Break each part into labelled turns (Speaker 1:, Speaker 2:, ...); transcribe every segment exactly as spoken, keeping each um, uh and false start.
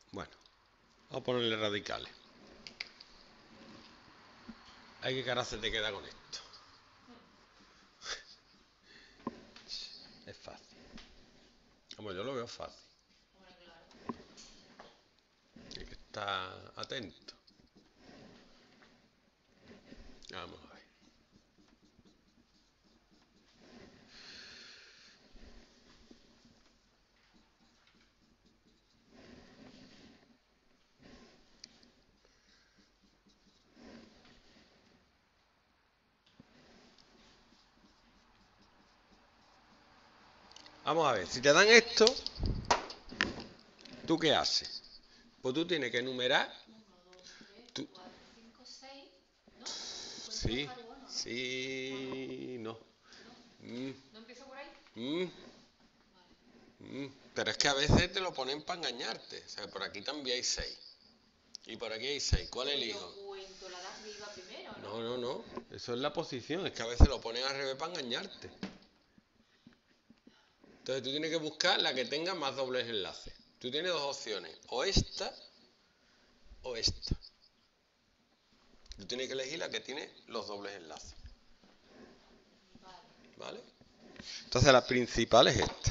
Speaker 1: Bueno, vamos a ponerle radicales. Ay, qué cara se te queda con esto. Es fácil. Como yo lo veo fácil. Hay que estar atento. Vamos a ver. Vamos a ver, si te dan esto, ¿tú qué haces? Pues tú tienes que enumerar. Tú... Sí, sí, no. Mm.
Speaker 2: ¿No empiezo por ahí?
Speaker 1: Mm. Mm. Pero es que a veces te lo ponen para engañarte. O sea, por aquí también hay seis. Y por aquí hay seis. ¿Cuál
Speaker 2: Pero
Speaker 1: elijo?
Speaker 2: yo cuento la de arriba primero, ¿no?
Speaker 1: No, no, no. Eso es la posición. Es que a veces lo ponen al revés para engañarte. Entonces tú tienes que buscar la que tenga más dobles enlaces. Tú tienes dos opciones. O esta o esta. Tú tienes que elegir la que tiene los dobles enlaces.
Speaker 2: Vale.
Speaker 1: ¿Vale? Entonces la principal es esta.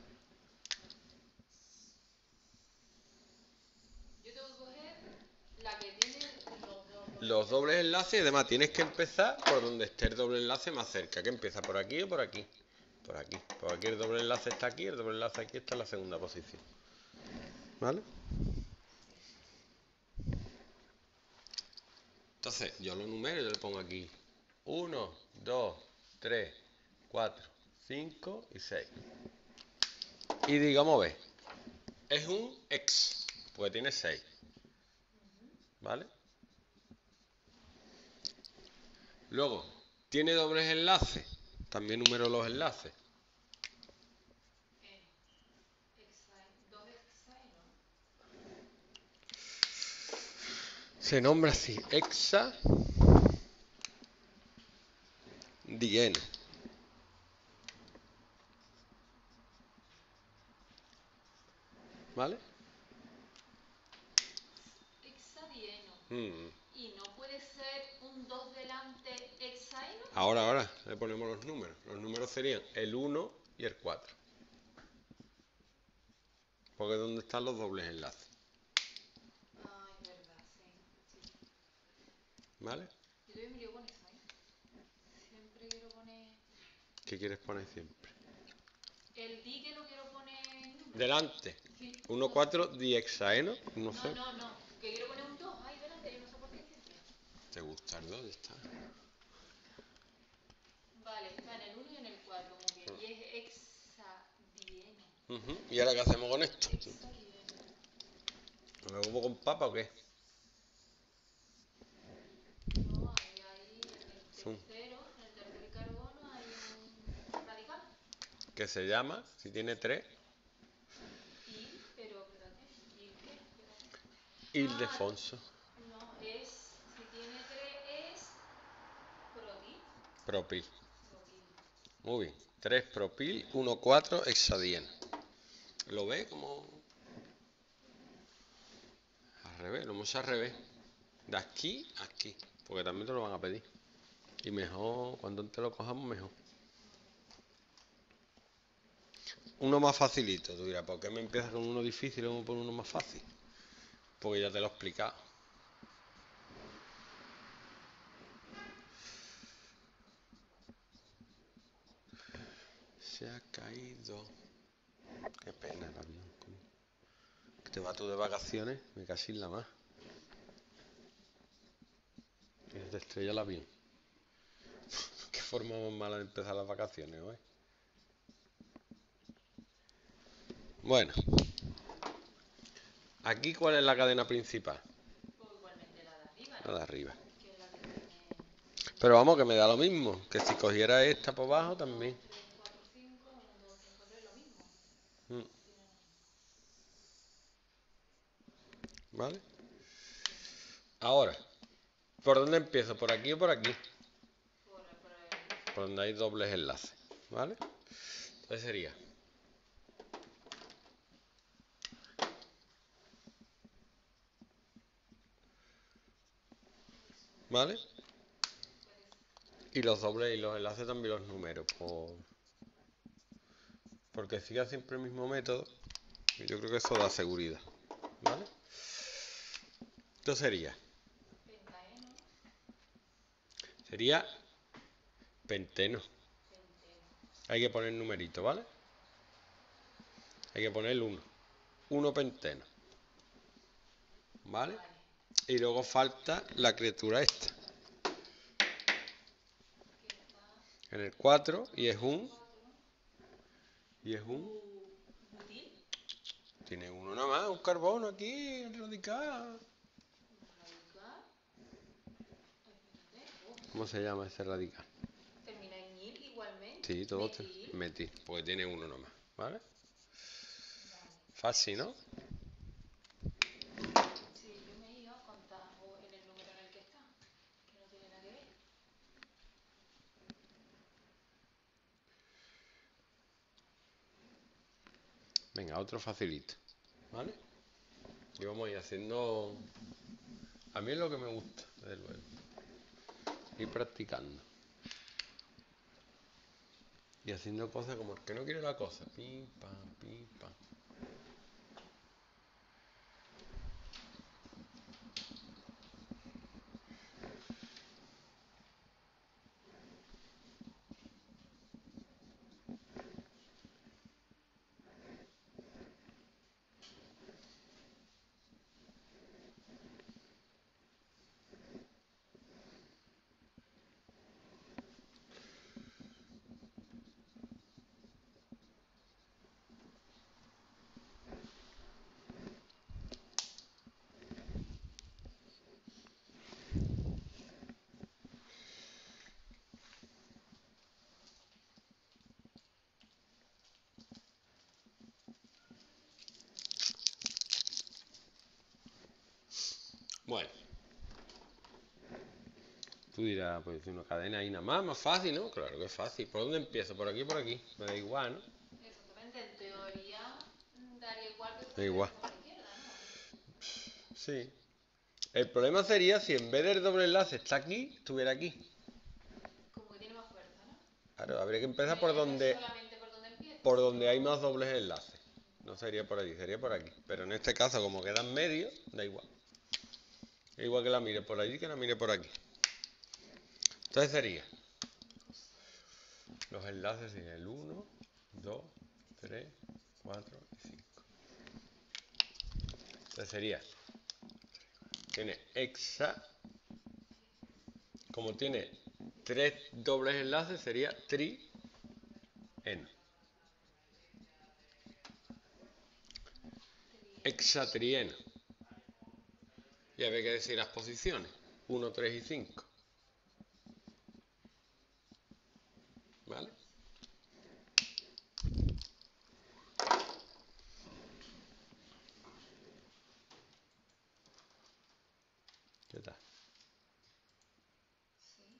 Speaker 2: Yo tengo que coger la que tiene los dos.
Speaker 1: Los dobles enlaces y además tienes que empezar por donde esté el doble enlace más cerca. ¿Que empieza por aquí o por aquí? Por aquí. Por aquí el doble enlace está aquí, el doble enlace aquí está en la segunda posición. ¿Vale? Entonces yo lo numero y yo le pongo aquí uno, dos, tres, cuatro, cinco y seis. Y digamos, ve, es un ex, porque tiene seis. ¿Vale? Luego, ¿tiene dobles enlaces? También numero los enlaces.
Speaker 2: Eh, hexai- dos hexágonos.
Speaker 1: Se nombra así, hexa dieno. ¿Vale?
Speaker 2: Hexadieno.
Speaker 1: Mm.
Speaker 2: ¿Y no puede ser un dos delante hexaeno?
Speaker 1: Ahora, ahora, le ponemos los números. Los números serían el uno y el cuatro. Porque es donde están los dobles enlaces.
Speaker 2: Ah, es verdad, sí. sí.
Speaker 1: ¿Vale?
Speaker 2: Yo también me lío con eso, ¿eh? Siempre quiero poner...
Speaker 1: ¿Qué quieres poner siempre?
Speaker 2: El di que lo quiero poner en número.
Speaker 1: Delante.
Speaker 2: Sí.
Speaker 1: uno, cuatro, diexaeno. No sé.
Speaker 2: No, no, no. Que quiero poner un dos ahí delante, yo no sé por qué siempre.
Speaker 1: ¿Te gusta el dos? Ya está.
Speaker 2: Vale, está en el uno y en el cuatro, muy bien. Y es hexadieno.
Speaker 1: Uh-huh. ¿Y ahora qué hacemos con esto?
Speaker 2: Hexadieno.
Speaker 1: ¿Lo como con papa o qué?
Speaker 2: No, ahí hay en el
Speaker 1: Zum.
Speaker 2: tercero, en el tercer carbono hay un radical.
Speaker 1: ¿Qué se llama? Si tiene tres.
Speaker 2: Il, pero espérate, ¿il qué? Espérate. Ah,
Speaker 1: Ildefonso.
Speaker 2: no, es, si tiene tres es protil.
Speaker 1: Propil.
Speaker 2: Propil.
Speaker 1: Muy bien. tres propil, uno, cuatro, hexadieno. ¿Lo ve como al revés? Lo hemos hecho al revés. De aquí a aquí. Porque también te lo van a pedir. Y mejor, cuando te lo cojamos, mejor. Uno más facilito. Tú dirás, ¿por qué me empiezas con uno difícil y luego me pones uno más fácil? Porque ya te lo he explicado. Se ha caído. Qué pena el avión. Que te vas tú de vacaciones, me casi en la más. Que se te estrella el avión. Qué forma más mala de empezar las vacaciones, hoy. Bueno. Aquí, ¿cuál es la cadena principal?
Speaker 2: O igualmente la de arriba,
Speaker 1: La
Speaker 2: ¿no?
Speaker 1: de arriba.
Speaker 2: Que es la que tiene
Speaker 1: Pero vamos, que me da lo mismo. Que si cogiera esta por abajo
Speaker 2: uno,
Speaker 1: también.
Speaker 2: dos, tres, cuatro, cinco, uno, dos, cinco, tres, lo mismo.
Speaker 1: Mm.
Speaker 2: Tiene lo mismo.
Speaker 1: ¿Vale?
Speaker 2: Sí.
Speaker 1: Ahora, ¿por dónde empiezo? ¿Por aquí o por aquí?
Speaker 2: Por, por ahí.
Speaker 1: Por donde hay dobles enlaces. ¿Vale? Entonces sería ¿vale? Y los dobles y los enlaces también los números, por... porque siga siempre el mismo método. Y yo creo que eso da seguridad, ¿vale? Esto sería...
Speaker 2: Pentaeno.
Speaker 1: Sería penteno.
Speaker 2: Penteno.
Speaker 1: Hay que poner numerito, ¿vale? Hay que poner el uno. uno penteno. ¿Vale?
Speaker 2: Vale.
Speaker 1: Y luego falta la criatura esta.
Speaker 2: Que está
Speaker 1: En el cuatro y es un...
Speaker 2: cuatro.
Speaker 1: Y es un...
Speaker 2: Bu- Butil.
Speaker 1: Tiene uno nada más, un carbono aquí, un radical.
Speaker 2: Radical. Espérate. Oh,
Speaker 1: ¿Cómo se llama ese radical?
Speaker 2: termina en il igualmente.
Speaker 1: Sí, todo te-
Speaker 2: Metil.
Speaker 1: metil, porque tiene uno nomás, ¿vale?
Speaker 2: Vale.
Speaker 1: Fácil, ¿no?
Speaker 2: Sí, yo me iba a contar o en el número en el que está, que no tiene nada que ver.
Speaker 1: Venga, otro facilito, ¿vale? Y vamos a ir haciendo... A mí es lo que me gusta, desde luego. Ir practicando. Y haciendo cosas como el que no quiere la cosa. Pim, pam, pim, pam. Bueno. Tú dirás, pues una cadena ahí nada más, más fácil, ¿no? Claro que es fácil. ¿Por dónde empiezo? ¿Por aquí o por aquí? Me da igual, ¿no?
Speaker 2: Exactamente, en teoría mm, daría igual que
Speaker 1: Da
Speaker 2: fuese
Speaker 1: igual.
Speaker 2: derecha por la izquierda, ¿no?
Speaker 1: Sí. El problema sería si en vez del doble enlace está aquí, estuviera aquí.
Speaker 2: Como que tiene más fuerza, ¿no?
Speaker 1: Claro, habría que empezar por
Speaker 2: Dependiendo
Speaker 1: donde,
Speaker 2: solamente por dónde empiece.
Speaker 1: por
Speaker 2: Si
Speaker 1: donde hay
Speaker 2: no,
Speaker 1: más dobles enlaces. No sería por allí, sería por aquí. Pero en este caso, como queda en medio, da igual. Es igual que la mire por allí que la mire por aquí. Entonces sería, los enlaces serían el uno, dos, tres, cuatro y cinco. Entonces sería, tiene hexa, como tiene tres dobles enlaces, sería tri n. Hexatrieno. Y había que decir las posiciones, uno, tres y cinco. ¿Vale? ¿Qué tal?
Speaker 2: sí.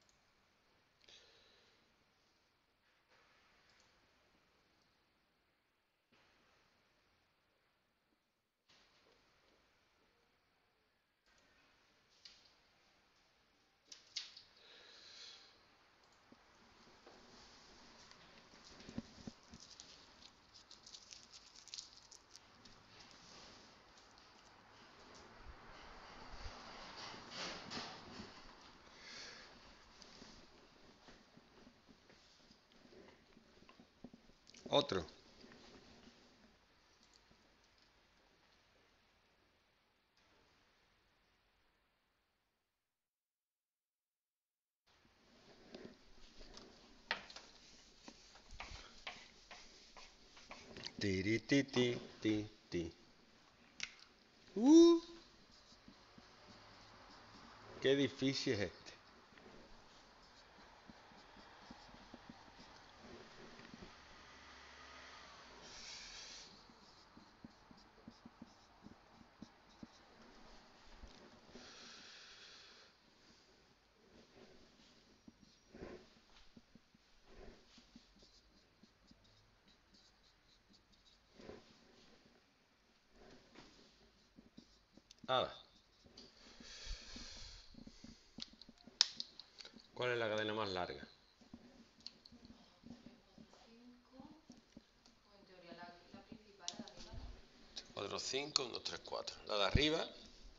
Speaker 1: Otro. Tiri, ti, ti, ti, ti. Uh, qué difícil es este. Ahora. ¿Cuál es la cadena más larga? cuatro, cinco, uno, dos, tres, cuatro. La de arriba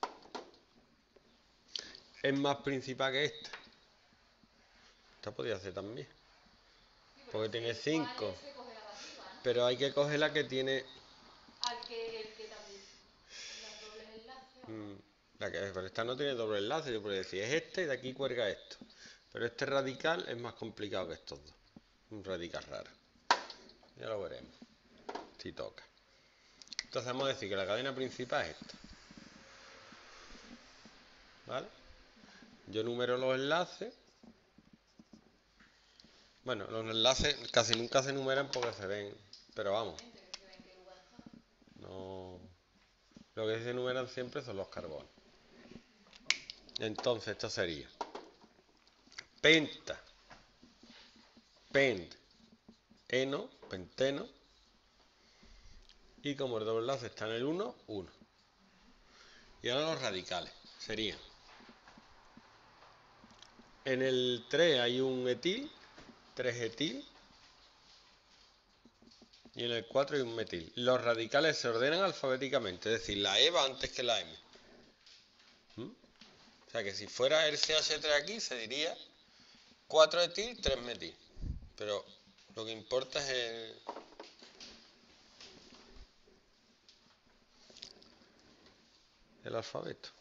Speaker 1: es más principal que esta. Esta podría ser también. Porque tiene cinco. Pero hay que coger la que tiene...
Speaker 2: Al que, el que también... Las dobles enlaces.
Speaker 1: Mm, la que, pero esta no tiene doble enlace. Yo podría decir, es este y de aquí cuelga esto. Pero este radical es más complicado que estos dos. Un radical raro. Ya lo veremos. Si toca. Entonces vamos a decir que la cadena principal es esta. ¿Vale? Yo numero los enlaces. Bueno, los enlaces casi nunca se numeran porque se ven. Pero vamos. No. Lo que se numeran siempre son los carbones. Entonces esto sería penta, pent, eno, penteno. Y como el doble enlace está en el uno, uno. Y ahora los radicales serían: en el tres hay un etil, tres etil. Y en el cuatro hay un metil. Los radicales se ordenan alfabéticamente, es decir, la E va antes que la M. ¿Mm? O sea que si fuera el C H tres aquí, se diría cuatro etil, tres metil. Pero lo que importa es el, el alfabeto.